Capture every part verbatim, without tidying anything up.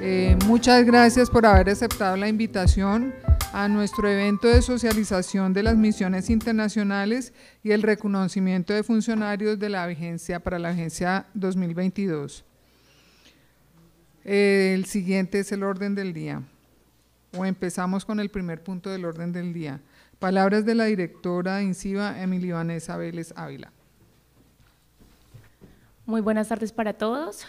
Eh, muchas gracias por haber aceptado la invitación a nuestro evento de socialización de las misiones internacionales y el reconocimiento de funcionarios de la vigencia para la vigencia dos mil veintidós. Eh, el siguiente es el orden del día, o empezamos con el primer punto del orden del día. Palabras de la directora de INCIBA, Emily Vanessa Vélez Ávila. Muy buenas tardes para todos.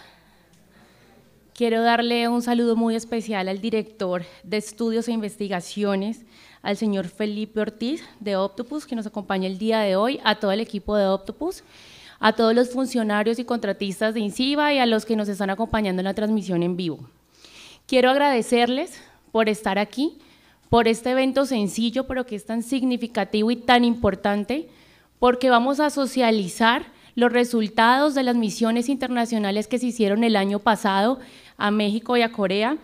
Quiero darle un saludo muy especial al director de Estudios e Investigaciones, al señor Felipe Ortiz de Octopus, que nos acompaña el día de hoy, a todo el equipo de Octopus, a todos los funcionarios y contratistas de INCIBA y a los que nos están acompañando en la transmisión en vivo. Quiero agradecerles por estar aquí, por este evento sencillo, pero que es tan significativo y tan importante, porque vamos a socializar los resultados de las misiones internacionales que se hicieron el año pasado a México y a Corea,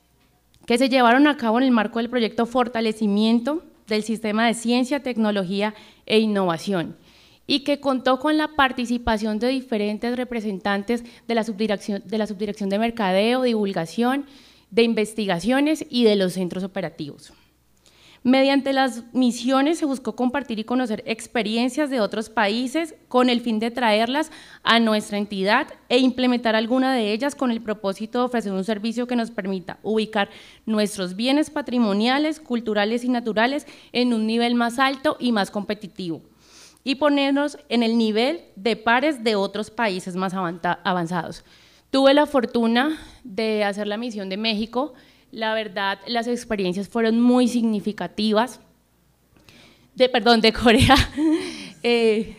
que se llevaron a cabo en el marco del proyecto Fortalecimiento del Sistema de Ciencia, Tecnología e Innovación, y que contó con la participación de diferentes representantes de la Subdirección de, la Subdirección de Mercadeo, Divulgación, de Investigaciones y de los centros operativos. Mediante las misiones se buscó compartir y conocer experiencias de otros países con el fin de traerlas a nuestra entidad e implementar alguna de ellas con el propósito de ofrecer un servicio que nos permita ubicar nuestros bienes patrimoniales, culturales y naturales en un nivel más alto y más competitivo y ponernos en el nivel de pares de otros países más avanzados. Tuve la fortuna de hacer la misión de México. La verdad, las experiencias fueron muy significativas, de, perdón, de Corea, eh,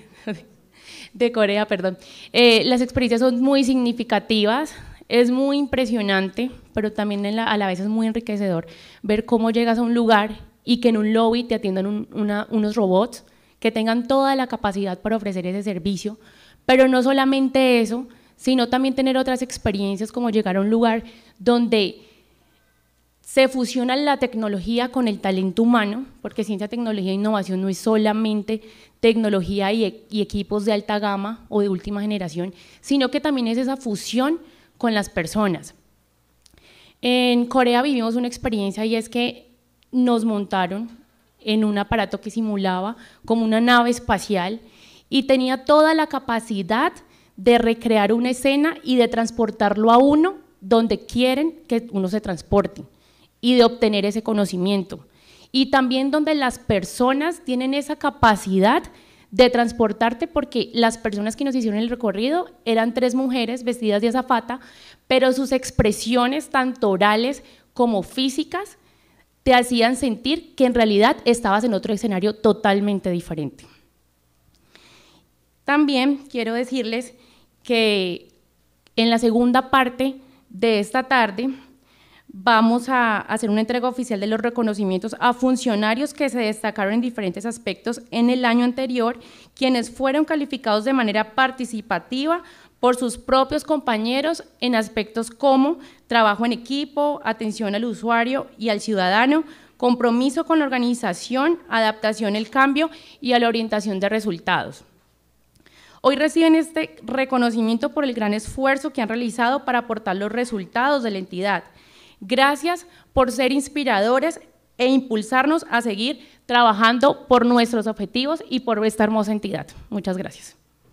de Corea, perdón. Eh, las experiencias son muy significativas, es muy impresionante, pero también en la, a la vez es muy enriquecedor ver cómo llegas a un lugar y que en un lobby te atiendan un, una, unos robots que tengan toda la capacidad para ofrecer ese servicio, pero no solamente eso, sino también tener otras experiencias como llegar a un lugar donde se fusiona la tecnología con el talento humano, porque ciencia, tecnología e innovación no es solamente tecnología y, y equipos de alta gama o de última generación, sino que también es esa fusión con las personas. En Corea vivimos una experiencia y es que nos montaron en un aparato que simulaba como una nave espacial y tenía toda la capacidad de recrear una escena y de transportarlo a uno donde quieren que uno se transporte y de obtener ese conocimiento, y también donde las personas tienen esa capacidad de transportarte, porque las personas que nos hicieron el recorrido eran tres mujeres vestidas de azafata, pero sus expresiones tanto orales como físicas te hacían sentir que en realidad estabas en otro escenario totalmente diferente. También quiero decirles que en la segunda parte de esta tarde vamos a hacer una entrega oficial de los reconocimientos a funcionarios que se destacaron en diferentes aspectos en el año anterior, quienes fueron calificados de manera participativa por sus propios compañeros en aspectos como trabajo en equipo, atención al usuario y al ciudadano, compromiso con la organización, adaptación al cambio y a la orientación de resultados. Hoy reciben este reconocimiento por el gran esfuerzo que han realizado para aportar los resultados de la entidad. Gracias por ser inspiradores e impulsarnos a seguir trabajando por nuestros objetivos y por esta hermosa entidad. Muchas gracias.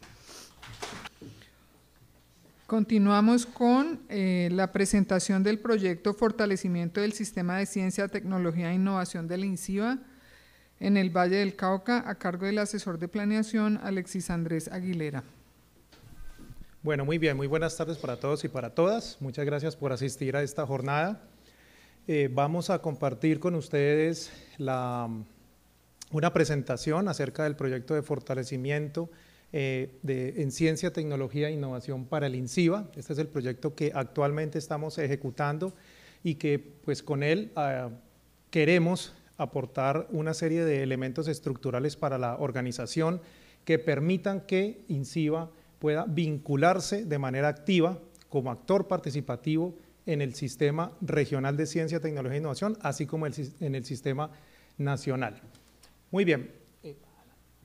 Continuamos con eh, la presentación del proyecto Fortalecimiento del Sistema de Ciencia, Tecnología e Innovación del INCIBA en el Valle del Cauca, a cargo del asesor de planeación Alexis Andrés Aguilera. Bueno, muy bien, muy buenas tardes para todos y para todas. Muchas gracias por asistir a esta jornada. Eh, vamos a compartir con ustedes la, una presentación acerca del proyecto de fortalecimiento eh, de, en Ciencia, Tecnología e Innovación para el INCIBA. Este es el proyecto que actualmente estamos ejecutando y que pues con él eh, queremos aportar una serie de elementos estructurales para la organización que permitan que INCIBA pueda vincularse de manera activa como actor participativo en el sistema regional de ciencia, tecnología e innovación, así como el, en el sistema nacional. Muy bien.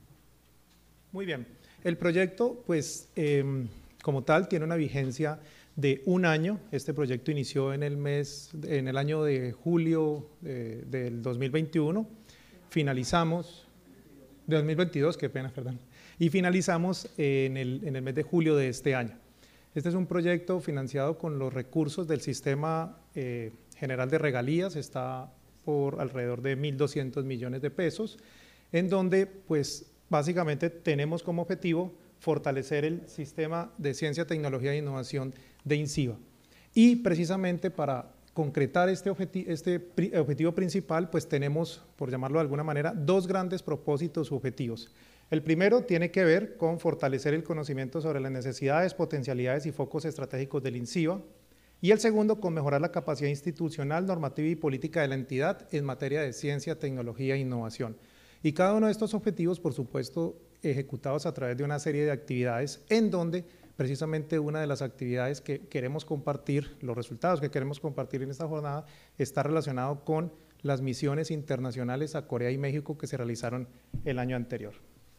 Muy bien. El proyecto, pues, eh, como tal, tiene una vigencia de un año. Este proyecto inició en el mes, en el año de julio eh, del dos mil veintiuno, finalizamos, de dos mil veintidós, qué pena, perdón, y finalizamos en el, en el mes de julio de este año. Este es un proyecto financiado con los recursos del Sistema eh, General de Regalías, está por alrededor de mil doscientos millones de pesos, en donde pues básicamente tenemos como objetivo fortalecer el sistema de ciencia, tecnología e innovación de INCIBA. Y precisamente para concretar este objetivo, este pri objetivo principal, pues tenemos, por llamarlo de alguna manera, dos grandes propósitos u objetivos. El primero tiene que ver con fortalecer el conocimiento sobre las necesidades, potencialidades y focos estratégicos del INCIBA, y el segundo con mejorar la capacidad institucional, normativa y política de la entidad en materia de ciencia, tecnología e innovación. Y cada uno de estos objetivos, por supuesto, ejecutados a través de una serie de actividades en donde precisamente una de las actividades que queremos compartir, los resultados que queremos compartir en esta jornada, está relacionado con las misiones internacionales a Corea y México que se realizaron el año anterior.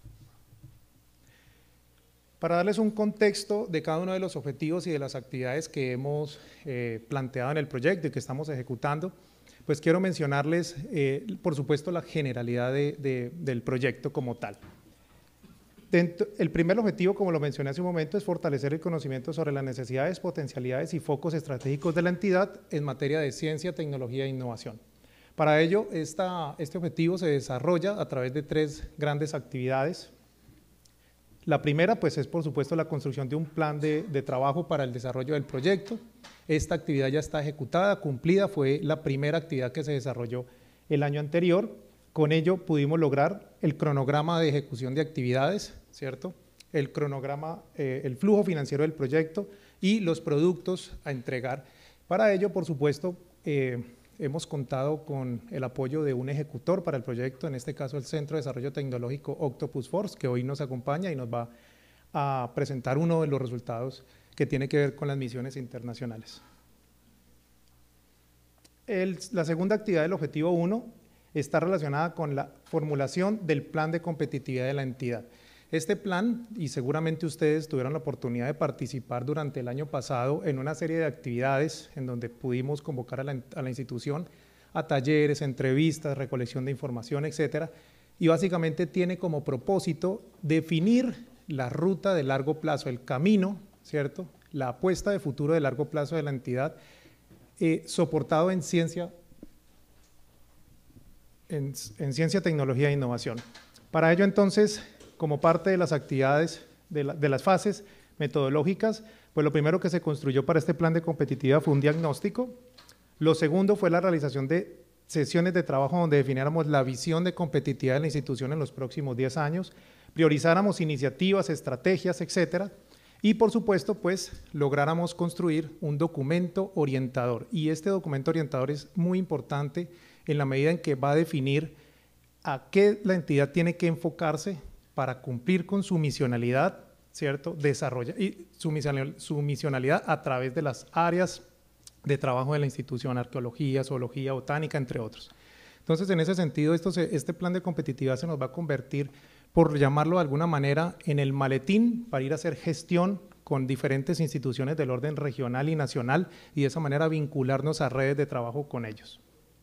Para darles un contexto de cada uno de los objetivos y de las actividades que hemos eh, planteado en el proyecto y que estamos ejecutando, pues quiero mencionarles, eh, por supuesto, la generalidad de, de, del proyecto como tal. Dentro, el primer objetivo, como lo mencioné hace un momento, es fortalecer el conocimiento sobre las necesidades, potencialidades y focos estratégicos de la entidad en materia de ciencia, tecnología e innovación. Para ello, esta, este objetivo se desarrolla a través de tres grandes actividades. La primera, pues, es por supuesto la construcción de un plan de, de trabajo para el desarrollo del proyecto. Esta actividad ya está ejecutada, cumplida, fue la primera actividad que se desarrolló el año anterior. Con ello pudimos lograr el cronograma de ejecución de actividades, ¿cierto? El cronograma, eh, el flujo financiero del proyecto y los productos a entregar. Para ello, por supuesto, eh, hemos contado con el apoyo de un ejecutor para el proyecto, en este caso el Centro de Desarrollo Tecnológico Octopus Force, que hoy nos acompaña y nos va a presentar uno de los resultados que tiene que ver con las misiones internacionales. El, la segunda actividad del objetivo uno está relacionada con la formulación del plan de competitividad de la entidad. Este plan, y seguramente ustedes tuvieron la oportunidad de participar durante el año pasado en una serie de actividades en donde pudimos convocar a la, a la institución a talleres, entrevistas, recolección de información, etcétera, y básicamente tiene como propósito definir la ruta de largo plazo, el camino, ¿cierto?, la apuesta de futuro de largo plazo de la entidad, eh, soportado en ciencia, en, en ciencia, tecnología e innovación. Para ello, entonces, como parte de las actividades, de, la, de las fases metodológicas, pues lo primero que se construyó para este plan de competitividad fue un diagnóstico. Lo segundo fue la realización de sesiones de trabajo donde definiéramos la visión de competitividad de la institución en los próximos diez años, priorizáramos iniciativas, estrategias, etcétera, y por supuesto, pues, lográramos construir un documento orientador. Y este documento orientador es muy importante en la medida en que va a definir a qué la entidad tiene que enfocarse para cumplir con su misionalidad, ¿cierto? Desarrolla y su misionalidad, su misionalidad a través de las áreas de trabajo de la institución, arqueología, zoología, botánica, entre otros. Entonces, en ese sentido, esto se, este plan de competitividad se nos va a convertir, por llamarlo de alguna manera, en el maletín para ir a hacer gestión con diferentes instituciones del orden regional y nacional y de esa manera vincularnos a redes de trabajo con ellos.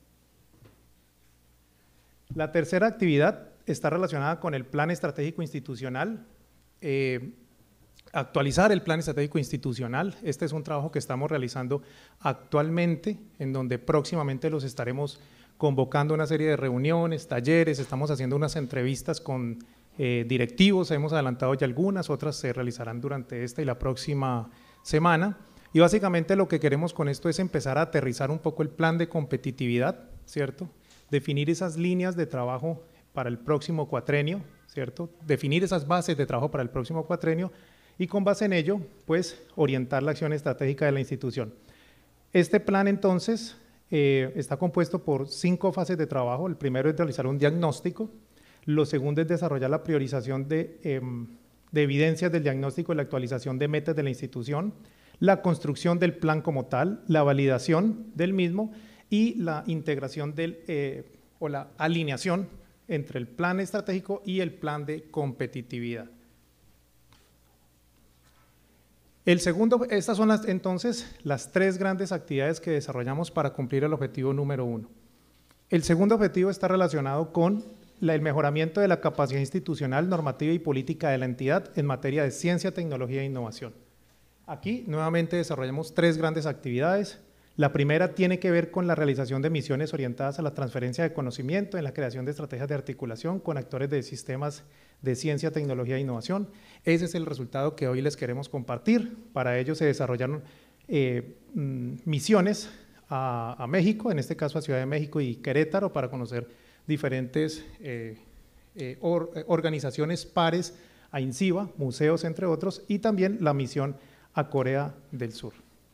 La tercera actividad está relacionada con el plan estratégico institucional, eh, actualizar el plan estratégico institucional. Este es un trabajo que estamos realizando actualmente, en donde próximamente los estaremos convocando a una serie de reuniones, talleres, estamos haciendo unas entrevistas con eh, directivos, hemos adelantado ya algunas, otras se realizarán durante esta y la próxima semana. Y básicamente lo que queremos con esto es empezar a aterrizar un poco el plan de competitividad, ¿cierto? Definir esas líneas de trabajo para el próximo cuatrenio, ¿cierto? Definir esas bases de trabajo para el próximo cuatrenio y con base en ello, pues, orientar la acción estratégica de la institución. Este plan, entonces, eh, está compuesto por cinco fases de trabajo. El primero es realizar un diagnóstico, lo segundo es desarrollar la priorización de, eh, de evidencias del diagnóstico y la actualización de metas de la institución, la construcción del plan como tal, la validación del mismo y la integración del, eh, o la alineación entre el plan estratégico y el plan de competitividad. El segundo, estas son las, entonces las tres grandes actividades que desarrollamos para cumplir el objetivo número uno. El segundo objetivo está relacionado con la, el mejoramiento de la capacidad institucional, normativa y política de la entidad en materia de ciencia, tecnología e innovación. Aquí nuevamente desarrollamos tres grandes actividades. La primera tiene que ver con la realización de misiones orientadas a la transferencia de conocimiento en la creación de estrategias de articulación con actores de sistemas de ciencia, tecnología e innovación. Ese es el resultado que hoy les queremos compartir. Para ello se desarrollaron eh, misiones a, a México, en este caso a Ciudad de México y Querétaro, para conocer diferentes eh, eh, or, organizaciones pares a INCIBA, museos entre otros, y también la misión a Corea del Sur.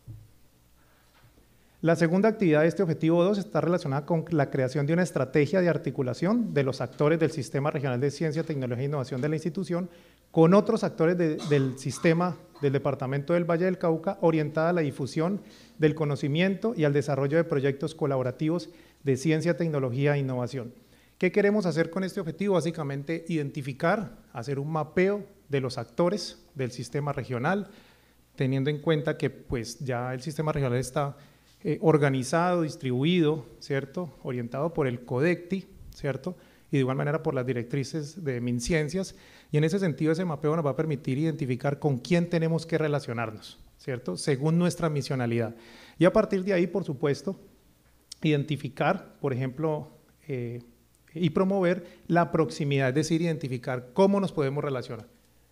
La segunda actividad de este objetivo dos está relacionada con la creación de una estrategia de articulación de los actores del Sistema Regional de Ciencia, Tecnología e Innovación de la institución con otros actores de, del sistema del Departamento del Valle del Cauca, orientada a la difusión del conocimiento y al desarrollo de proyectos colaborativos de ciencia, tecnología e innovación. ¿Qué queremos hacer con este objetivo? Básicamente identificar, hacer un mapeo de los actores del sistema regional, teniendo en cuenta que pues, ya el sistema regional está Eh, organizado, distribuido, ¿cierto? Orientado por el CODECTI, ¿cierto? Y de igual manera por las directrices de MinCiencias, y en ese sentido ese mapeo nos va a permitir identificar con quién tenemos que relacionarnos, ¿cierto? Según nuestra misionalidad. Y a partir de ahí, por supuesto, identificar, por ejemplo, eh, y promover la proximidad, es decir, identificar cómo nos podemos relacionar.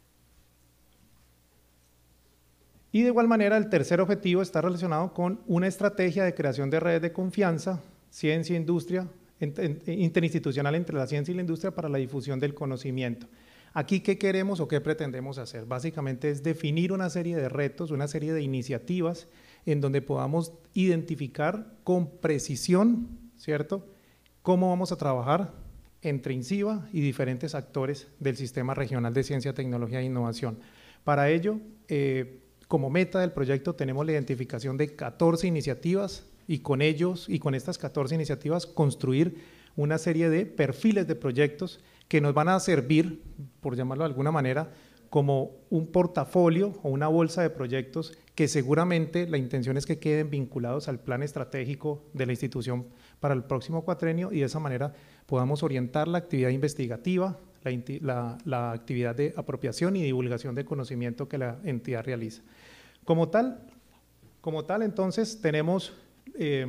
Y de igual manera, el tercer objetivo está relacionado con una estrategia de creación de redes de confianza, ciencia e industria, interinstitucional entre la ciencia y la industria para la difusión del conocimiento. Aquí, ¿qué queremos o qué pretendemos hacer? Básicamente es definir una serie de retos, una serie de iniciativas en donde podamos identificar con precisión, ¿cierto?, cómo vamos a trabajar entre INCIBA y diferentes actores del Sistema Regional de Ciencia, Tecnología e Innovación. Para ello, eh, como meta del proyecto tenemos la identificación de catorce iniciativas y con ellos y con estas catorce iniciativas construir una serie de perfiles de proyectos que nos van a servir, por llamarlo de alguna manera, como un portafolio o una bolsa de proyectos que seguramente la intención es que queden vinculados al plan estratégico de la institución para el próximo cuatrenio y de esa manera podamos orientar la actividad investigativa, la, la, la actividad de apropiación y divulgación de conocimiento que la entidad realiza. Como tal, como tal entonces tenemos eh,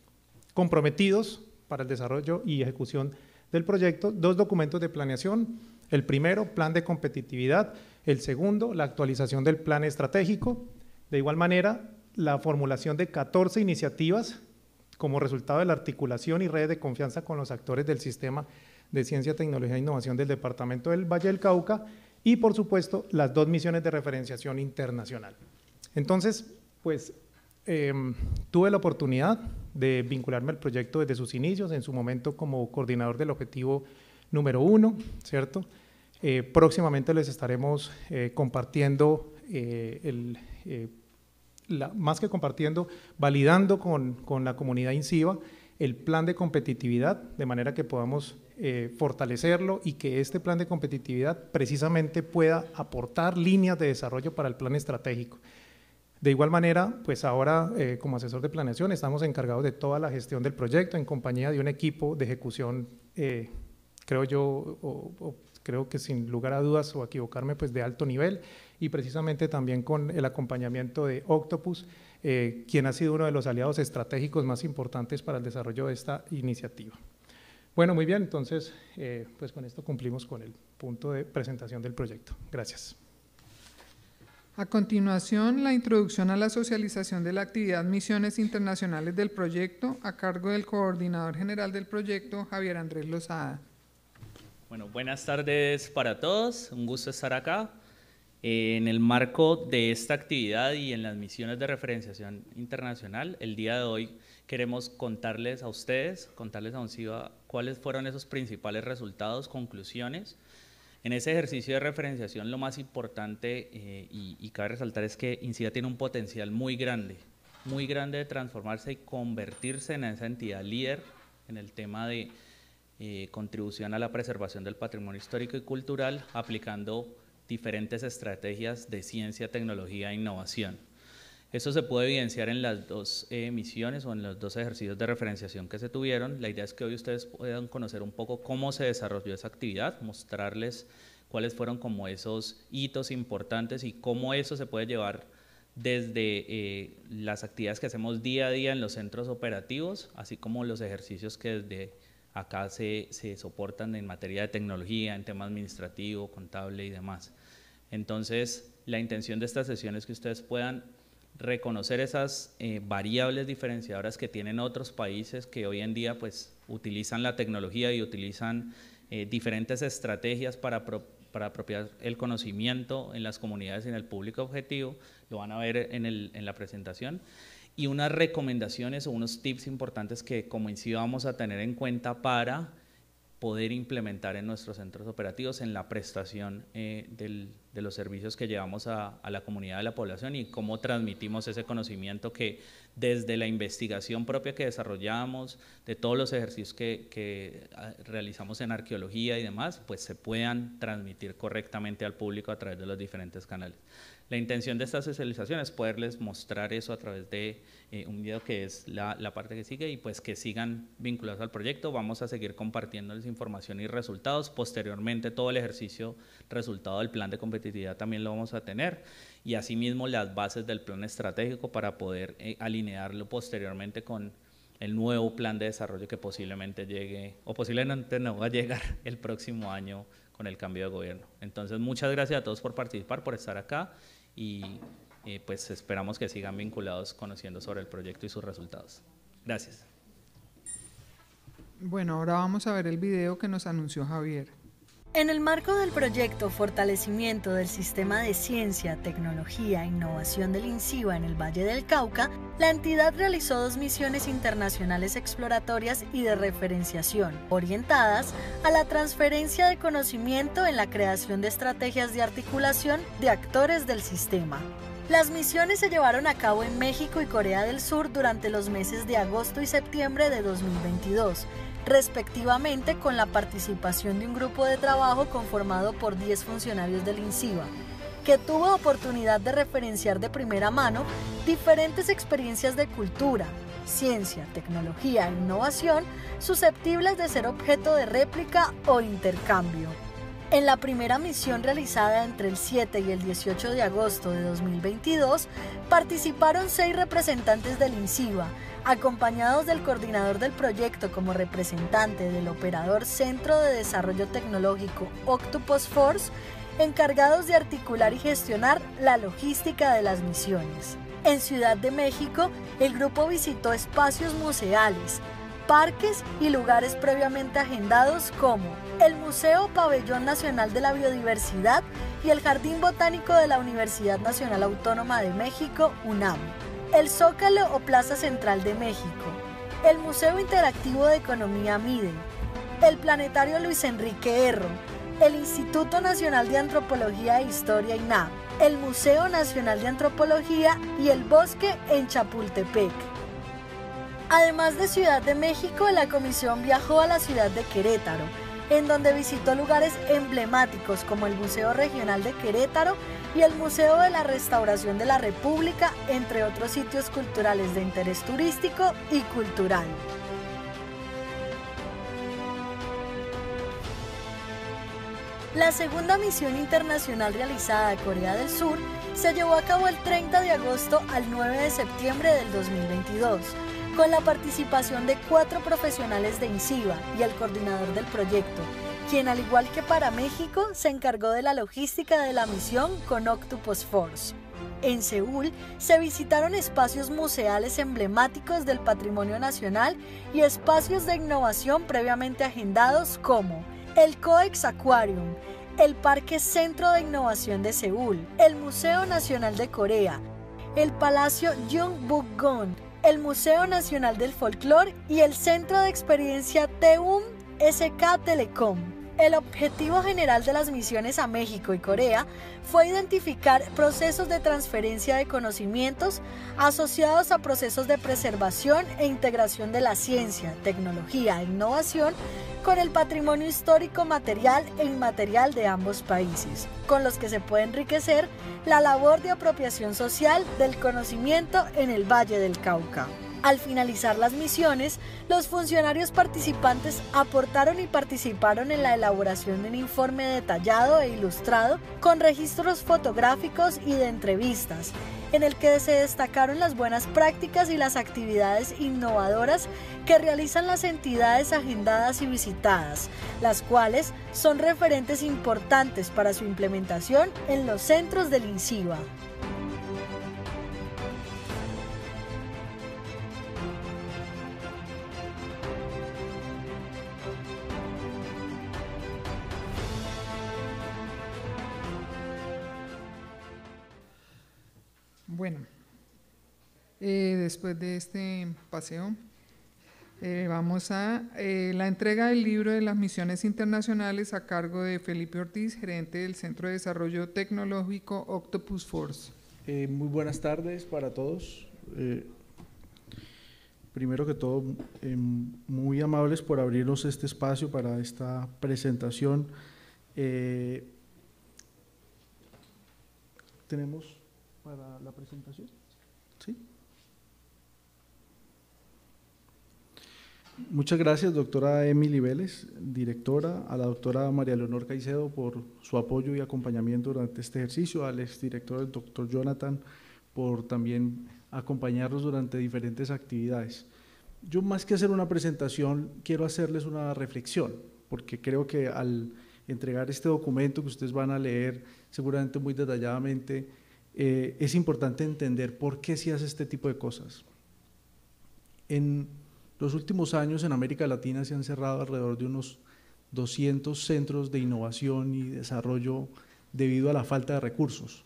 comprometidos para el desarrollo y ejecución del proyecto dos documentos de planeación. El primero, plan de competitividad; el segundo, la actualización del plan estratégico. De igual manera, la formulación de catorce iniciativas como resultado de la articulación y redes de confianza con los actores del sistema de ciencia, tecnología e innovación del Departamento del Valle del Cauca y, por supuesto, las dos misiones de referenciación internacional. Entonces, pues, eh, tuve la oportunidad de vincularme al proyecto desde sus inicios, en su momento como coordinador del objetivo número uno, ¿cierto? Eh, próximamente les estaremos eh, compartiendo, eh, el, eh, la, más que compartiendo, validando con, con la comunidad INCIBA el plan de competitividad, de manera que podamos eh, fortalecerlo y que este plan de competitividad precisamente pueda aportar líneas de desarrollo para el plan estratégico. De igual manera, pues ahora eh, como asesor de planeación estamos encargados de toda la gestión del proyecto en compañía de un equipo de ejecución, eh, creo yo, o, o creo que sin lugar a dudas o equivocarme, pues de alto nivel, y precisamente también con el acompañamiento de Octopus, eh, quien ha sido uno de los aliados estratégicos más importantes para el desarrollo de esta iniciativa. Bueno, muy bien, entonces, eh, pues con esto cumplimos con el punto de presentación del proyecto. Gracias. A continuación, la introducción a la socialización de la actividad Misiones Internacionales del proyecto, a cargo del coordinador general del proyecto, Javier Andrés Lozada. Bueno, buenas tardes para todos, un gusto estar acá. Eh, en el marco de esta actividad y en las misiones de referenciación internacional, el día de hoy queremos contarles a ustedes, contarles a INCIBA cuáles fueron esos principales resultados, conclusiones. En ese ejercicio de referenciación lo más importante eh, y, y cabe resaltar es que INCIBA tiene un potencial muy grande, muy grande de transformarse y convertirse en esa entidad líder en el tema de eh, contribución a la preservación del patrimonio histórico y cultural, aplicando diferentes estrategias de ciencia, tecnología e innovación. Eso se puede evidenciar en las dos eh, misiones o en los dos ejercicios de referenciación que se tuvieron. La idea es que hoy ustedes puedan conocer un poco cómo se desarrolló esa actividad, mostrarles cuáles fueron como esos hitos importantes y cómo eso se puede llevar desde eh, las actividades que hacemos día a día en los centros operativos, así como los ejercicios que desde acá se, se soportan en materia de tecnología, en tema administrativo, contable y demás. Entonces, la intención de esta sesión es que ustedes puedan reconocer esas eh, variables diferenciadoras que tienen otros países que hoy en día pues utilizan la tecnología y utilizan eh, diferentes estrategias para, pro, para apropiar el conocimiento en las comunidades y en el público objetivo, lo van a ver en, el, en la presentación, y unas recomendaciones o unos tips importantes que como INCIBA vamos a tener en cuenta para poder implementar en nuestros centros operativos en la prestación eh, del, de los servicios que llevamos a, a la comunidad de la población y cómo transmitimos ese conocimiento que desde la investigación propia que desarrollamos, de todos los ejercicios que, que realizamos en arqueología y demás, pues se puedan transmitir correctamente al público a través de los diferentes canales. La intención de esta socialización es poderles mostrar eso a través de eh, un video que es la, la parte que sigue y pues que sigan vinculados al proyecto. Vamos a seguir compartiéndoles información y resultados. Posteriormente todo el ejercicio resultado del plan de competitividad también lo vamos a tener y asimismo las bases del plan estratégico para poder eh, alinearlo posteriormente con el nuevo plan de desarrollo que posiblemente llegue o posiblemente no va a llegar el próximo año con el cambio de gobierno. Entonces muchas gracias a todos por participar, por estar acá. Y eh, pues esperamos que sigan vinculados conociendo sobre el proyecto y sus resultados. Gracias. Bueno, ahora vamos a ver el video que nos anunció Javier. En el marco del proyecto Fortalecimiento del Sistema de Ciencia, Tecnología e Innovación del INCIBA en el Valle del Cauca, la entidad realizó dos misiones internacionales exploratorias y de referenciación, orientadas a la transferencia de conocimiento en la creación de estrategias de articulación de actores del sistema. Las misiones se llevaron a cabo en México y Corea del Sur durante los meses de agosto y septiembre de dos mil veintidós, respectivamente, con la participación de un grupo de trabajo conformado por diez funcionarios del INCIBA, que tuvo oportunidad de referenciar de primera mano diferentes experiencias de cultura, ciencia, tecnología e innovación susceptibles de ser objeto de réplica o intercambio. En la primera misión realizada entre el siete y el dieciocho de agosto de dos mil veintidós, participaron seis representantes del INCIBA, acompañados del coordinador del proyecto como representante del operador Centro de Desarrollo Tecnológico Octopus Force, encargados de articular y gestionar la logística de las misiones. En Ciudad de México, el grupo visitó espacios museales, parques y lugares previamente agendados como el Museo Pabellón Nacional de la Biodiversidad y el Jardín Botánico de la Universidad Nacional Autónoma de México, UNAM, el Zócalo o Plaza Central de México, el Museo Interactivo de Economía MIDE, el Planetario Luis Enrique Erro, el Instituto Nacional de Antropología e Historia INAH, el Museo Nacional de Antropología y el Bosque en Chapultepec. Además de Ciudad de México, la comisión viajó a la ciudad de Querétaro, en donde visitó lugares emblemáticos como el Museo Regional de Querétaro y el Museo de la Restauración de la República, entre otros sitios culturales de interés turístico y cultural. La segunda misión internacional realizada a Corea del Sur se llevó a cabo el treinta de agosto al nueve de septiembre del dos mil veintidós, con la participación de cuatro profesionales de INCIBA y el coordinador del proyecto, quien al igual que para México se encargó de la logística de la misión con Octopus Force. En Seúl se visitaron espacios museales emblemáticos del patrimonio nacional y espacios de innovación previamente agendados como el COEX Aquarium, el Parque Centro de Innovación de Seúl, el Museo Nacional de Corea, el Palacio Gyeongbokgung, el Museo Nacional del Folclore y el Centro de Experiencia Daeum S K Telecom. El objetivo general de las misiones a México y Corea fue identificar procesos de transferencia de conocimientos asociados a procesos de preservación e integración de la ciencia, tecnología e innovación con el patrimonio histórico material e inmaterial de ambos países, con los que se puede enriquecer la labor de apropiación social del conocimiento en el Valle del Cauca. Al finalizar las misiones, los funcionarios participantes aportaron y participaron en la elaboración de un informe detallado e ilustrado con registros fotográficos y de entrevistas, en el que se destacaron las buenas prácticas y las actividades innovadoras que realizan las entidades agendadas y visitadas, las cuales son referentes importantes para su implementación en los centros del INCIBA. Bueno, eh, después de este paseo, eh, vamos a eh, la entrega del libro de las misiones internacionales a cargo de Felipe Ortiz, gerente del Centro de Desarrollo Tecnológico Octopus Force. Eh, muy buenas tardes para todos. Eh, primero que todo, eh, muy amables por abrirnos este espacio para esta presentación. Eh, tenemos para la presentación, ¿sí? Muchas gracias, doctora Emily Vélez, directora, a la doctora María Leonor Caicedo por su apoyo y acompañamiento durante este ejercicio, al exdirector, el doctor Jonathan, por también acompañarnos durante diferentes actividades. Yo, más que hacer una presentación, quiero hacerles una reflexión, porque creo que al entregar este documento que ustedes van a leer seguramente muy detalladamente, Eh, es importante entender por qué se hace este tipo de cosas. En los últimos años en América Latina se han cerrado alrededor de unos doscientos centros de innovación y desarrollo debido a la falta de recursos.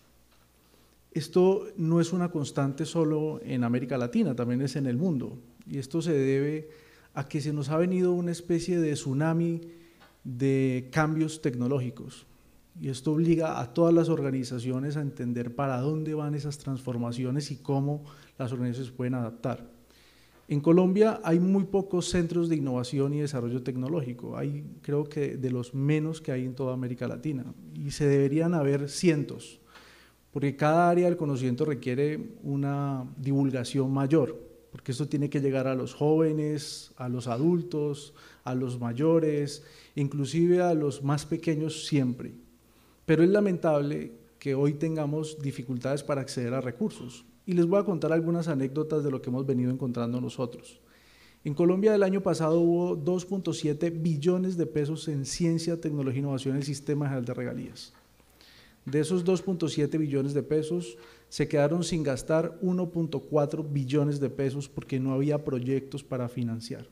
Esto no es una constante solo en América Latina, también es en el mundo, y esto se debe a que se nos ha venido una especie de tsunami de cambios tecnológicos. Y esto obliga a todas las organizaciones a entender para dónde van esas transformaciones y cómo las organizaciones pueden adaptar. En Colombia hay muy pocos centros de innovación y desarrollo tecnológico, hay creo que de los menos que hay en toda América Latina, y se deberían haber cientos, porque cada área del conocimiento requiere una divulgación mayor, porque esto tiene que llegar a los jóvenes, a los adultos, a los mayores, inclusive a los más pequeños siempre. Pero es lamentable que hoy tengamos dificultades para acceder a recursos. Y les voy a contar algunas anécdotas de lo que hemos venido encontrando nosotros. En Colombia el año pasado hubo dos punto siete billones de pesos en ciencia, tecnología e innovación en el Sistema General de Regalías. De esos dos punto siete billones de pesos, se quedaron sin gastar uno punto cuatro billones de pesos porque no había proyectos para financiar.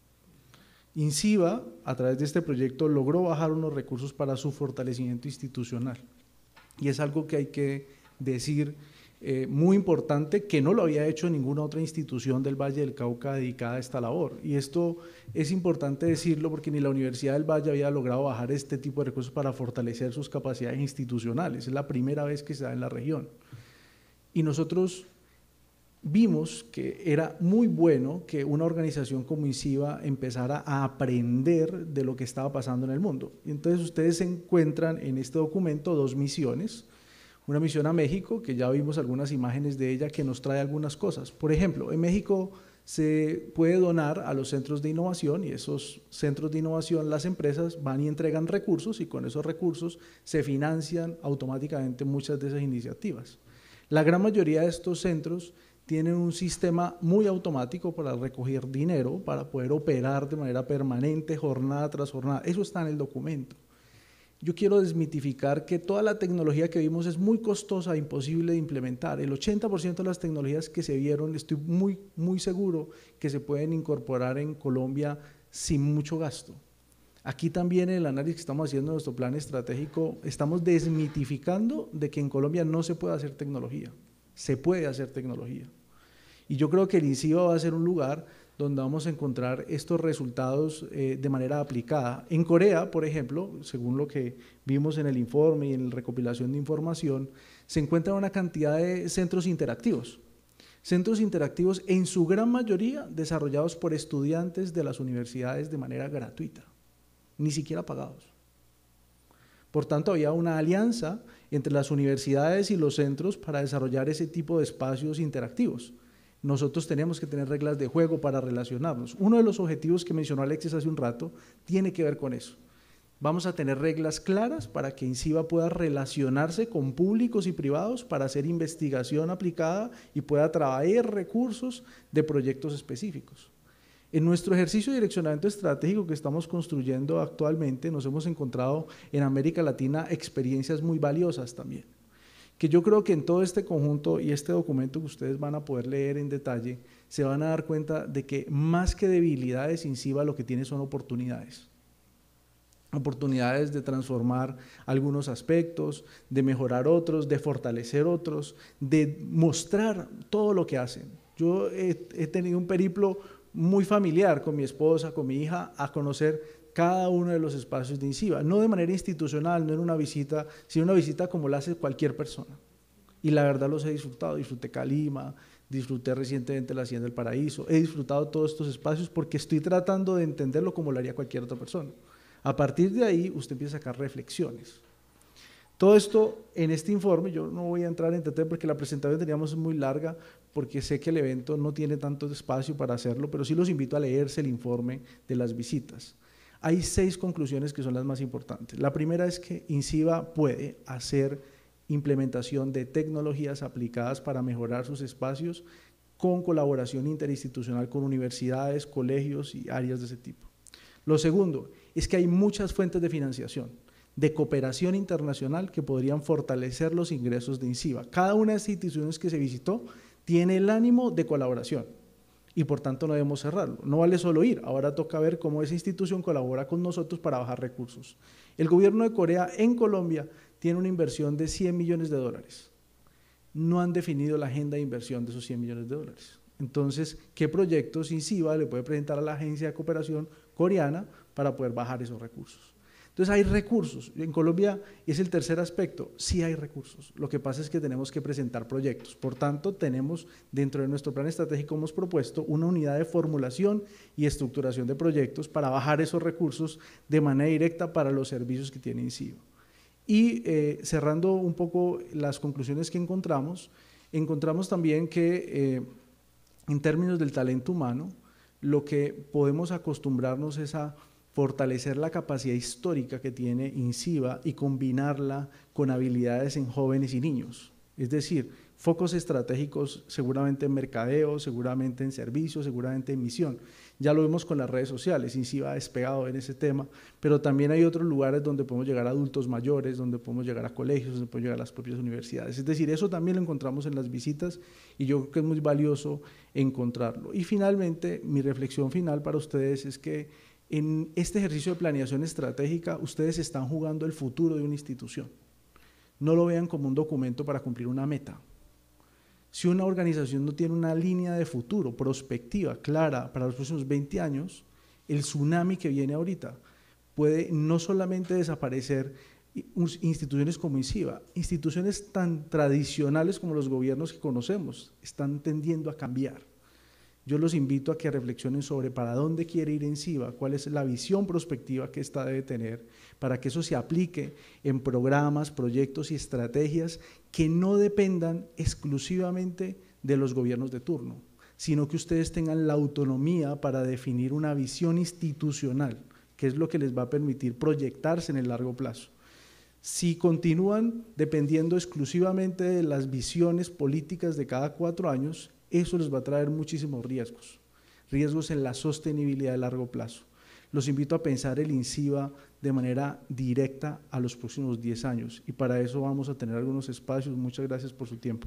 INCIBA, a través de este proyecto, logró bajar unos recursos para su fortalecimiento institucional. Y es algo que hay que decir eh, muy importante, que no lo había hecho ninguna otra institución del Valle del Cauca dedicada a esta labor. Y esto es importante decirlo porque ni la Universidad del Valle había logrado bajar este tipo de recursos para fortalecer sus capacidades institucionales. Es la primera vez que se da en la región. Y nosotros vimos que era muy bueno que una organización como INCIBA empezara a aprender de lo que estaba pasando en el mundo. Y entonces ustedes encuentran en este documento dos misiones, una misión a México, que ya vimos algunas imágenes de ella, que nos trae algunas cosas. Por ejemplo, en México se puede donar a los centros de innovación, y esos centros de innovación, las empresas van y entregan recursos, y con esos recursos se financian automáticamente muchas de esas iniciativas. La gran mayoría de estos centros tienen un sistema muy automático para recoger dinero, para poder operar de manera permanente, jornada tras jornada. Eso está en el documento. Yo quiero desmitificar que toda la tecnología que vimos es muy costosa e imposible de implementar. El ochenta por ciento de las tecnologías que se vieron, estoy muy, muy seguro que se pueden incorporar en Colombia sin mucho gasto. Aquí también en el análisis que estamos haciendo de nuestro plan estratégico, estamos desmitificando de que en Colombia no se puede hacer tecnología. Se puede hacer tecnología. Y yo creo que el INCIBA va a ser un lugar donde vamos a encontrar estos resultados eh, de manera aplicada. En Corea, por ejemplo, según lo que vimos en el informe y en la recopilación de información, se encuentra una cantidad de centros interactivos. Centros interactivos en su gran mayoría desarrollados por estudiantes de las universidades de manera gratuita. ni siquiera pagados. Por tanto, había una alianza entre las universidades y los centros para desarrollar ese tipo de espacios interactivos. Nosotros tenemos que tener reglas de juego para relacionarnos. Uno de los objetivos que mencionó Alexis hace un rato tiene que ver con eso. Vamos a tener reglas claras para que INCIBA pueda relacionarse con públicos y privados para hacer investigación aplicada y pueda traer recursos de proyectos específicos. En nuestro ejercicio de direccionamiento estratégico que estamos construyendo actualmente, nos hemos encontrado en América Latina experiencias muy valiosas también, que yo creo que en todo este conjunto y este documento que ustedes van a poder leer en detalle, se van a dar cuenta de que más que debilidades, INCIBA lo que tiene son oportunidades. Oportunidades de transformar algunos aspectos, de mejorar otros, de fortalecer otros, de mostrar todo lo que hacen. Yo he, he tenido un periplo muy familiar con mi esposa, con mi hija, a conocer cada uno de los espacios de INCIBA, no de manera institucional, no en una visita, sino una visita como la hace cualquier persona. Y la verdad los he disfrutado, disfruté Calima, disfruté recientemente la Hacienda del Paraíso, he disfrutado todos estos espacios porque estoy tratando de entenderlo como lo haría cualquier otra persona. A partir de ahí, usted empieza a sacar reflexiones. Todo esto en este informe, yo no voy a entrar en detalle porque la presentación que teníamos es muy larga, porque sé que el evento no tiene tanto espacio para hacerlo, pero sí los invito a leerse el informe de las visitas. Hay seis conclusiones que son las más importantes. La primera es que INCIBA puede hacer implementación de tecnologías aplicadas para mejorar sus espacios con colaboración interinstitucional con universidades, colegios y áreas de ese tipo. Lo segundo es que hay muchas fuentes de financiación, de cooperación internacional que podrían fortalecer los ingresos de INCIBA. Cada una de estas instituciones que se visitó tiene el ánimo de colaboración y por tanto no debemos cerrarlo. No vale solo ir, ahora toca ver cómo esa institución colabora con nosotros para bajar recursos. El gobierno de Corea en Colombia tiene una inversión de cien millones de dólares. No han definido la agenda de inversión de esos cien millones de dólares. Entonces, ¿qué proyectos INCIBA le puede presentar a la agencia de cooperación coreana para poder bajar esos recursos? Entonces hay recursos. En Colombia es el tercer aspecto, sí hay recursos. Lo que pasa es que tenemos que presentar proyectos. Por tanto, tenemos dentro de nuestro plan estratégico hemos propuesto una unidad de formulación y estructuración de proyectos para bajar esos recursos de manera directa para los servicios que tiene INCIBA. Y eh, cerrando un poco las conclusiones que encontramos, encontramos también que eh, en términos del talento humano, lo que podemos acostumbrarnos es a fortalecer la capacidad histórica que tiene INCIBA y combinarla con habilidades en jóvenes y niños. Es decir, focos estratégicos seguramente en mercadeo, seguramente en servicios, seguramente en misión. Ya lo vemos con las redes sociales, INCIBA ha despegado en ese tema, pero también hay otros lugares donde podemos llegar a adultos mayores, donde podemos llegar a colegios, donde podemos llegar a las propias universidades. Es decir, eso también lo encontramos en las visitas y yo creo que es muy valioso encontrarlo. Y finalmente, mi reflexión final para ustedes es que en este ejercicio de planeación estratégica, ustedes están jugando el futuro de una institución. No lo vean como un documento para cumplir una meta. Si una organización no tiene una línea de futuro, prospectiva, clara para los próximos veinte años, el tsunami que viene ahorita puede no solamente desaparecer instituciones como INCIBA, instituciones tan tradicionales como los gobiernos que conocemos, están tendiendo a cambiar. Yo los invito a que reflexionen sobre para dónde quiere ir INCIBA, cuál es la visión prospectiva que ésta debe tener, para que eso se aplique en programas, proyectos y estrategias que no dependan exclusivamente de los gobiernos de turno, sino que ustedes tengan la autonomía para definir una visión institucional, que es lo que les va a permitir proyectarse en el largo plazo. Si continúan dependiendo exclusivamente de las visiones políticas de cada cuatro años, eso les va a traer muchísimos riesgos, riesgos en la sostenibilidad a largo plazo. Los invito a pensar el INCIBA de manera directa a los próximos diez años y para eso vamos a tener algunos espacios. Muchas gracias por su tiempo.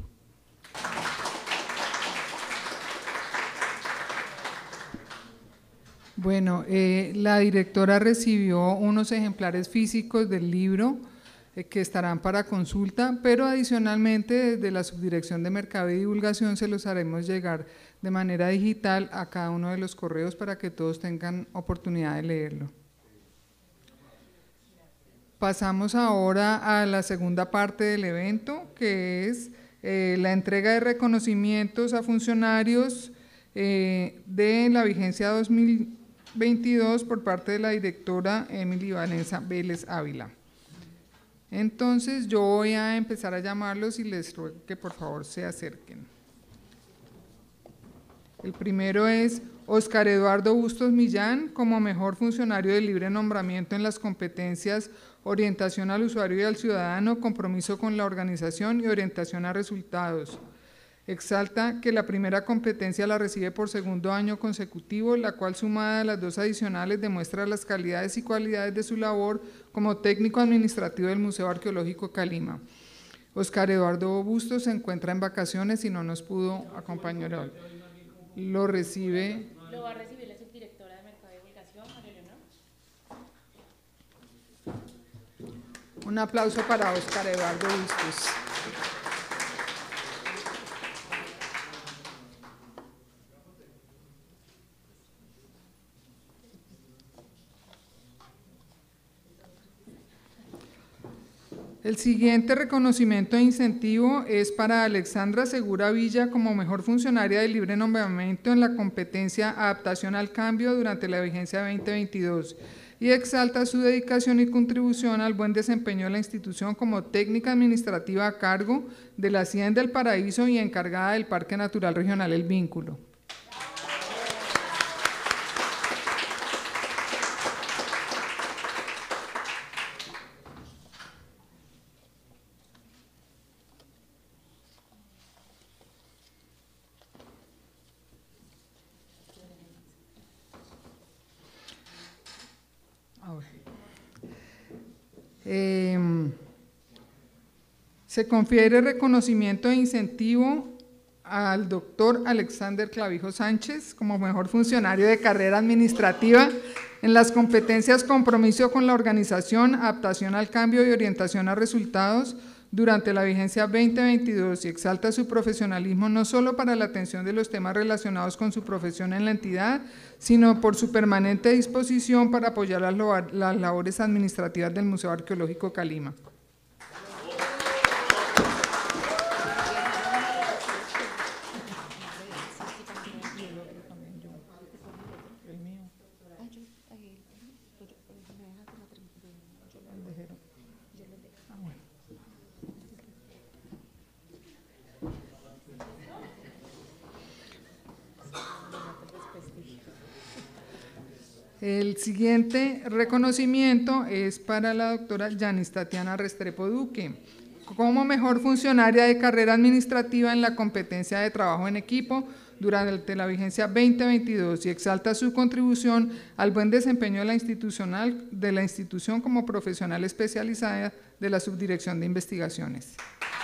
Bueno, eh, la directora recibió unos ejemplares físicos del libro que estarán para consulta, pero adicionalmente desde la Subdirección de Mercado y Divulgación se los haremos llegar de manera digital a cada uno de los correos para que todos tengan oportunidad de leerlo. Pasamos ahora a la segunda parte del evento, que es eh, la entrega de reconocimientos a funcionarios eh, de la vigencia dos mil veintidós por parte de la directora Emily Valenza Vélez Ávila. Entonces yo voy a empezar a llamarlos y les ruego que por favor se acerquen. El primero es Óscar Eduardo Bustos Millán, como mejor funcionario de libre nombramiento en las competencias orientación al usuario y al ciudadano, compromiso con la organización y orientación a resultados. Exalta que la primera competencia la recibe por segundo año consecutivo, la cual sumada a las dos adicionales demuestra las calidades y cualidades de su labor como técnico administrativo del Museo Arqueológico Calima. Óscar Eduardo Bustos se encuentra en vacaciones y no nos pudo acompañar hoy. Lo recibe. Lo va a recibir la subdirectora de Mercado y Divulgación, María Leonor. Un aplauso para Óscar Eduardo Bustos. El siguiente reconocimiento e incentivo es para Alexandra Segura Villa como mejor funcionaria de libre nombramiento en la competencia Adaptación al Cambio durante la vigencia veinte veintidós y exalta su dedicación y contribución al buen desempeño de la institución como técnica administrativa a cargo de la Hacienda El Paraíso y encargada del Parque Natural Regional El Vínculo. Eh, se confiere reconocimiento e incentivo al doctor Alexander Clavijo Sánchez como mejor funcionario de carrera administrativa en las competencias compromiso con la organización, adaptación al cambio y orientación a resultados durante la vigencia veinte veintidós y exalta su profesionalismo no solo para la atención de los temas relacionados con su profesión en la entidad, sino por su permanente disposición para apoyar las, las labores administrativas del Museo Arqueológico Calima. El siguiente reconocimiento es para la doctora Yanis Tatiana Restrepo Duque, como mejor funcionaria de carrera administrativa en la competencia de trabajo en equipo durante la vigencia veinte veintidós y exalta su contribución al buen desempeño de la, institucional, de la institución como profesional especializada de la Subdirección de Investigaciones.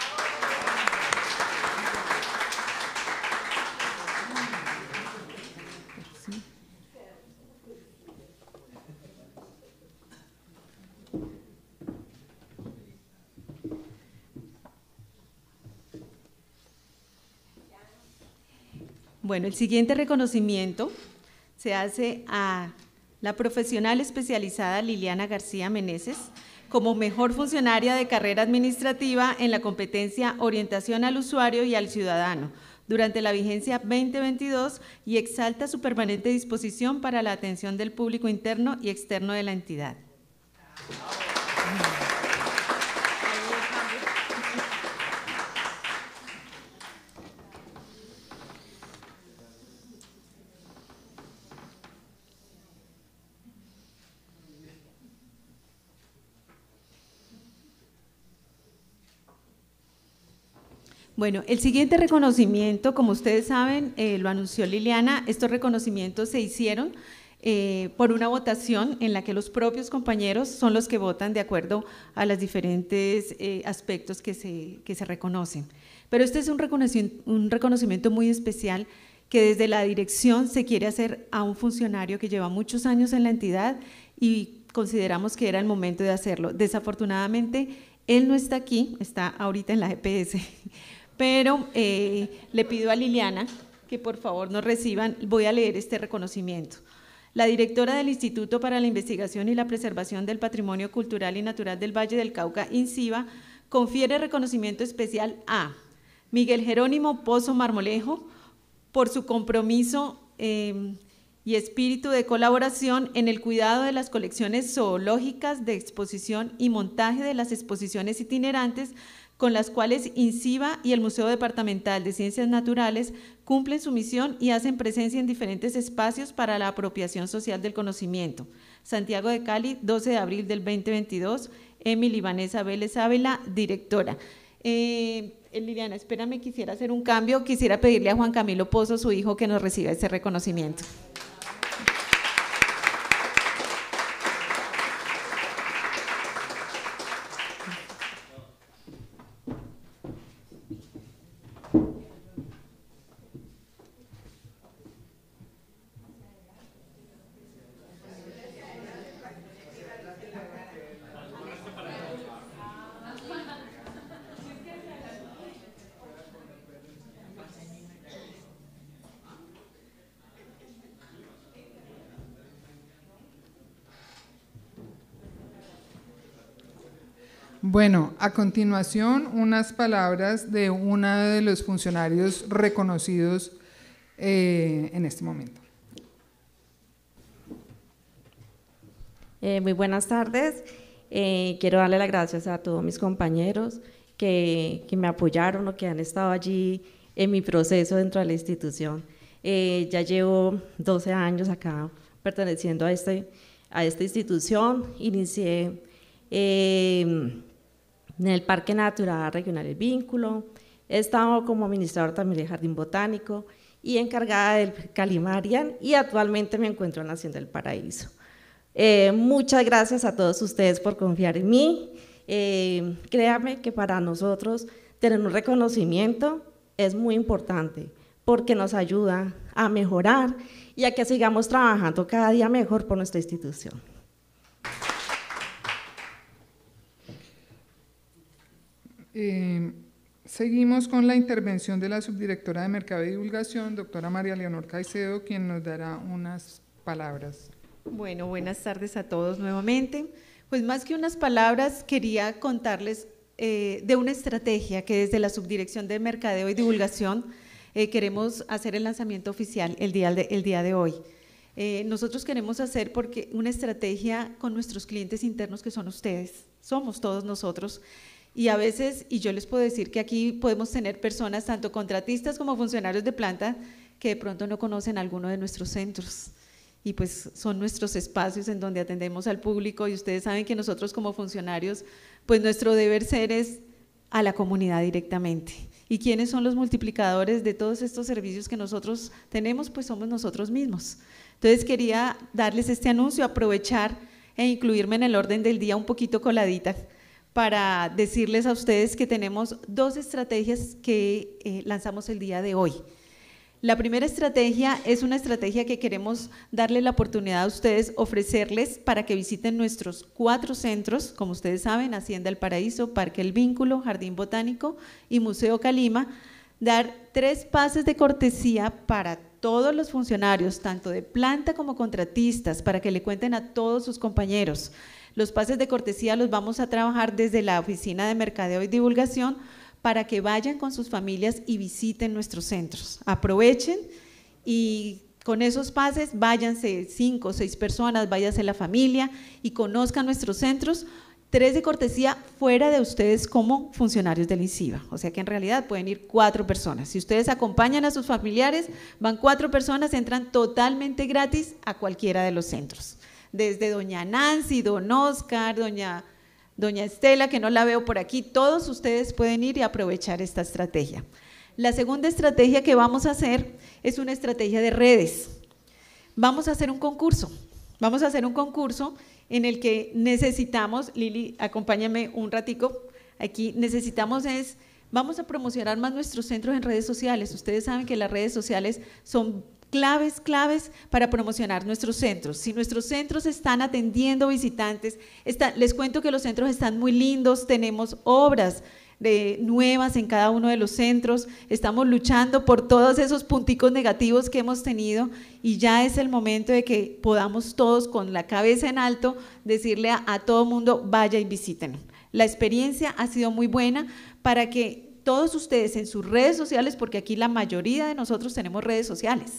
Bueno, el siguiente reconocimiento se hace a la profesional especializada Liliana García Meneses como mejor funcionaria de carrera administrativa en la competencia Orientación al Usuario y al Ciudadano durante la vigencia veinte veintidós y exalta su permanente disposición para la atención del público interno y externo de la entidad. Bueno, el siguiente reconocimiento, como ustedes saben, eh, lo anunció Liliana, estos reconocimientos se hicieron eh, por una votación en la que los propios compañeros son los que votan de acuerdo a los diferentes eh, aspectos que se, que se reconocen. Pero este es un reconocimiento, un reconocimiento muy especial que desde la dirección se quiere hacer a un funcionario que lleva muchos años en la entidad y consideramos que era el momento de hacerlo. Desafortunadamente, él no está aquí, está ahorita en la G P S, pero eh, le pido a Liliana que por favor nos reciban, voy a leer este reconocimiento. La directora del Instituto para la Investigación y la Preservación del Patrimonio Cultural y Natural del Valle del Cauca, INCIVA, confiere reconocimiento especial a Miguel Jerónimo Pozo Marmolejo por su compromiso eh, y espíritu de colaboración en el cuidado de las colecciones zoológicas, de exposición y montaje de las exposiciones itinerantes, con las cuales INCIBA y el Museo Departamental de Ciencias Naturales cumplen su misión y hacen presencia en diferentes espacios para la apropiación social del conocimiento. Santiago de Cali, doce de abril del veinte veintidós, Emily Vanessa Vélez Ávila, directora. Eh, Liliana, espérame, quisiera hacer un cambio, quisiera pedirle a Juan Camilo Pozo, su hijo, que nos reciba ese reconocimiento. Bueno, a continuación, unas palabras de uno de los funcionarios reconocidos eh, en este momento. Eh, muy buenas tardes. Eh, quiero darle las gracias a todos mis compañeros que, que me apoyaron o que han estado allí en mi proceso dentro de la institución. Eh, ya llevo doce años acá perteneciendo a, este, a esta institución. Inicié eh, en el Parque Natural Regional El Vínculo, he estado como administrador también del Jardín Botánico y encargada del Calimarian, y actualmente me encuentro en la Hacienda del Paraíso. Eh, muchas gracias a todos ustedes por confiar en mí. Eh, créanme que para nosotros tener un reconocimiento es muy importante porque nos ayuda a mejorar y a que sigamos trabajando cada día mejor por nuestra institución. Eh, seguimos con la intervención de la subdirectora de Mercado y Divulgación, doctora María Leonor Caicedo, quien nos dará unas palabras. Bueno, buenas tardes a todos nuevamente. Pues más que unas palabras, quería contarles eh, de una estrategia que desde la Subdirección de Mercadeo y Divulgación eh, queremos hacer el lanzamiento oficial el día de, el día de hoy. Eh, nosotros queremos hacer porque una estrategia con nuestros clientes internos, que son ustedes, somos todos nosotros. Y a veces, y yo les puedo decir que aquí podemos tener personas, tanto contratistas como funcionarios de planta, que de pronto no conocen alguno de nuestros centros. Y pues son nuestros espacios en donde atendemos al público, y ustedes saben que nosotros como funcionarios, pues nuestro deber ser es a la comunidad directamente. ¿Y quiénes son los multiplicadores de todos estos servicios que nosotros tenemos? Pues somos nosotros mismos. Entonces quería darles este anuncio, aprovechar e incluirme en el orden del día un poquito coladita, para decirles a ustedes que tenemos dos estrategias que eh, lanzamos el día de hoy. La primera estrategia es una estrategia que queremos darle la oportunidad a ustedes, ofrecerles para que visiten nuestros cuatro centros, como ustedes saben, Hacienda El Paraíso, Parque El Vínculo, Jardín Botánico y Museo Calima, dar tres pases de cortesía para todos los funcionarios, tanto de planta como contratistas, para que le cuenten a todos sus compañeros. Los pases de cortesía los vamos a trabajar desde la Oficina de Mercadeo y Divulgación para que vayan con sus familias y visiten nuestros centros. Aprovechen y con esos pases váyanse cinco o seis personas, váyase la familia y conozcan nuestros centros. Tres de cortesía fuera de ustedes como funcionarios del INCIBA, o sea que en realidad pueden ir cuatro personas. Si ustedes acompañan a sus familiares, van cuatro personas, entran totalmente gratis a cualquiera de los centros. Desde doña Nancy, don Oscar, doña, doña Estela, que no la veo por aquí, todos ustedes pueden ir y aprovechar esta estrategia. La segunda estrategia que vamos a hacer es una estrategia de redes. Vamos a hacer un concurso, vamos a hacer un concurso en el que necesitamos, Lili, acompáñame un ratico, aquí necesitamos es, vamos a promocionar más nuestros centros en redes sociales. Ustedes saben que las redes sociales son claves, claves para promocionar nuestros centros. Si nuestros centros están atendiendo visitantes, está, les cuento que los centros están muy lindos, tenemos obras de, nuevas en cada uno de los centros, estamos luchando por todos esos punticos negativos que hemos tenido y ya es el momento de que podamos todos con la cabeza en alto decirle a, a todo mundo vaya y visiten. La experiencia ha sido muy buena para que todos ustedes en sus redes sociales, porque aquí la mayoría de nosotros tenemos redes sociales,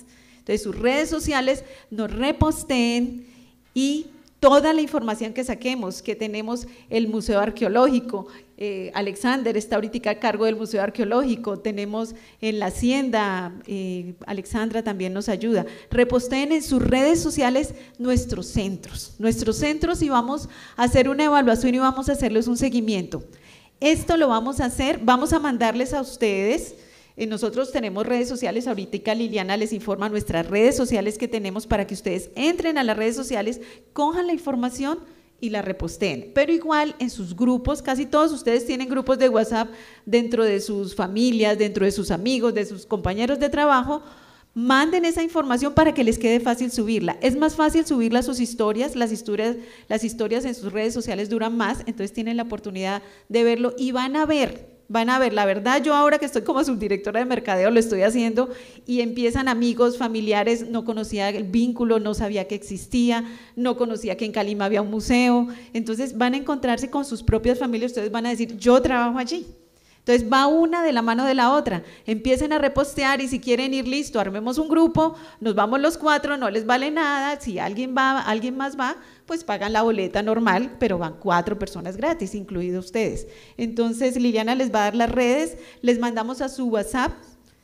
Entonces, sus redes sociales nos reposteen y toda la información que saquemos, que tenemos el Museo Arqueológico, eh, Alexander está ahorita a cargo del Museo Arqueológico, tenemos en la Hacienda, eh, Alexandra también nos ayuda, reposteen en sus redes sociales nuestros centros, nuestros centros y vamos a hacer una evaluación y vamos a hacerles un seguimiento. Esto lo vamos a hacer, vamos a mandarles a ustedes. Nosotros tenemos redes sociales, ahorita Liliana les informa nuestras redes sociales que tenemos para que ustedes entren a las redes sociales, cojan la información y la reposteen, pero igual en sus grupos, casi todos ustedes tienen grupos de WhatsApp dentro de sus familias, dentro de sus amigos, de sus compañeros de trabajo, manden esa información para que les quede fácil subirla. Es más fácil subirla a sus historias, las historias, las historias en sus redes sociales duran más, entonces tienen la oportunidad de verlo y van a ver. Van a ver, la verdad, yo ahora que estoy como subdirectora de mercadeo lo estoy haciendo y empiezan amigos, familiares, no conocía el vínculo, no sabía que existía, no conocía que en Calima había un museo, entonces van a encontrarse con sus propias familias, ustedes van a decir, yo trabajo allí. Entonces va una de la mano de la otra, empiecen a repostear y si quieren ir, listo, armemos un grupo, nos vamos los cuatro, no les vale nada, si alguien va, alguien más va, pues pagan la boleta normal, pero van cuatro personas gratis, incluidos ustedes. Entonces Liliana les va a dar las redes, les mandamos a su WhatsApp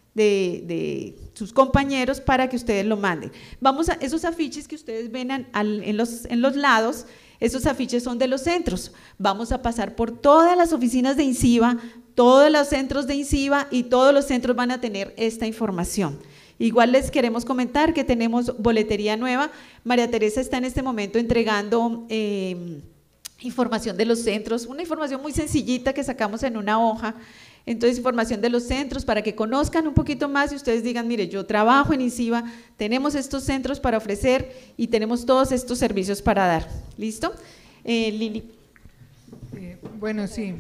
de, de sus compañeros para que ustedes lo manden. Vamos a, esos afiches que ustedes ven al, en, los, en los lados, esos afiches son de los centros, vamos a pasar por todas las oficinas de INCIBA, todos los centros de INCIBA y todos los centros van a tener esta información. Igual les queremos comentar que tenemos boletería nueva, María Teresa está en este momento entregando eh, información de los centros, una información muy sencillita que sacamos en una hoja, entonces información de los centros para que conozcan un poquito más y ustedes digan, mire, yo trabajo en INCIBA, tenemos estos centros para ofrecer y tenemos todos estos servicios para dar. ¿Listo? Eh, Lili. Eh, bueno, sí.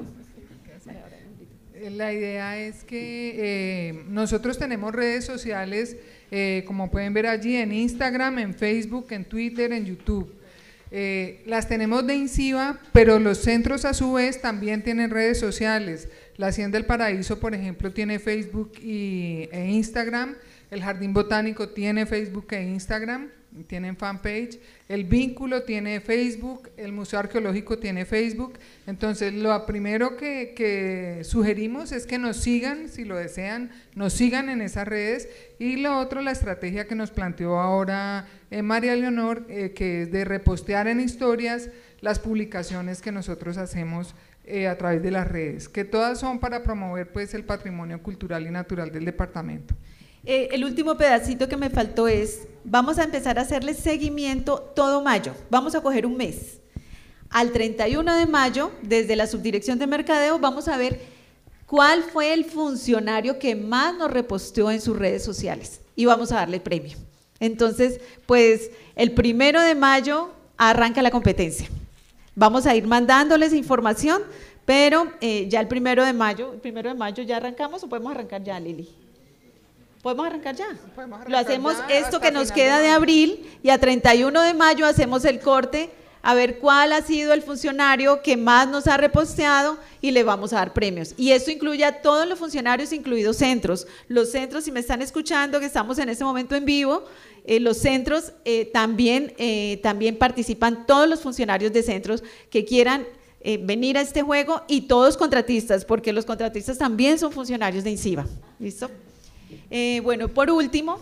La idea es que eh, nosotros tenemos redes sociales, eh, como pueden ver allí, en Instagram, en Facebook, en Twitter, en YouTube. Eh, las tenemos de INCIBA, pero los centros a su vez también tienen redes sociales. La Hacienda del Paraíso, por ejemplo, tiene Facebook y, e Instagram, el Jardín Botánico tiene Facebook e Instagram, tienen fanpage, el Vínculo tiene Facebook, el Museo Arqueológico tiene Facebook, entonces lo primero que, que sugerimos es que nos sigan, si lo desean, nos sigan en esas redes, y lo otro, la estrategia que nos planteó ahora eh, María Leonor, eh, que es de repostear en historias las publicaciones que nosotros hacemos eh, a través de las redes, que todas son para promover pues el patrimonio cultural y natural del departamento. Eh, el último pedacito que me faltó es, vamos a empezar a hacerle seguimiento todo mayo, vamos a coger un mes. Al treinta y uno de mayo, desde la Subdirección de Mercadeo, vamos a ver cuál fue el funcionario que más nos reposteó en sus redes sociales y vamos a darle premio. Entonces, pues el primero de mayo arranca la competencia. Vamos a ir mandándoles información, pero eh, ya el primero de mayo, el primero de mayo ya arrancamos o podemos arrancar ya, Lili. ¿Podemos arrancar ya? Podemos arrancar Lo hacemos ya, esto que nos final queda de de abril y a treinta y uno de mayo hacemos el corte a ver cuál ha sido el funcionario que más nos ha reposteado y le vamos a dar premios. Y esto incluye a todos los funcionarios, incluidos centros. Los centros, si me están escuchando, que estamos en este momento en vivo, eh, los centros eh, también, eh, también participan todos los funcionarios de centros que quieran eh, venir a este juego y todos contratistas, porque los contratistas también son funcionarios de INCIBA. ¿Listo? Eh, bueno, por último,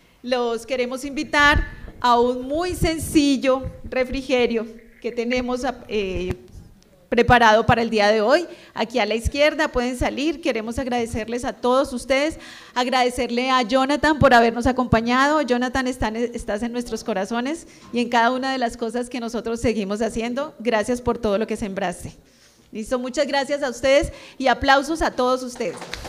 los queremos invitar a un muy sencillo refrigerio que tenemos eh, preparado para el día de hoy. Aquí a la izquierda pueden salir, queremos agradecerles a todos ustedes, agradecerle a Jonathan por habernos acompañado. Jonathan, están, estás en nuestros corazones y en cada una de las cosas que nosotros seguimos haciendo. Gracias por todo lo que sembraste. Listo, muchas gracias a ustedes y aplausos a todos ustedes.